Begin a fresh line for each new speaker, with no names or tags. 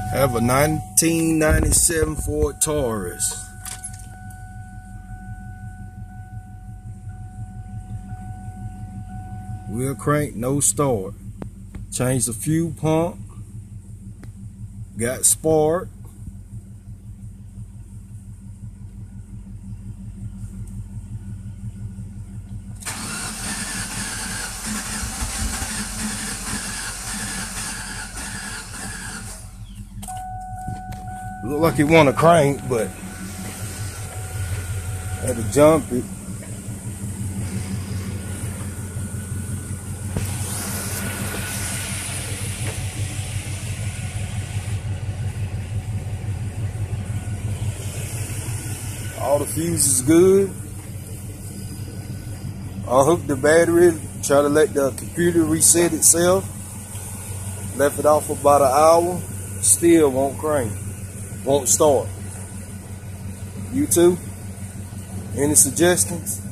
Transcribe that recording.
Have a 1997 Ford Taurus. Wheel crank, no start. Changed the fuel pump. Got spark. Look like it want to crank, but had to jump it. All the fuses good. Unhooked the battery, try to let the computer reset itself. Left it off for about an hour, still won't crank. Won't start. You too? Any suggestions?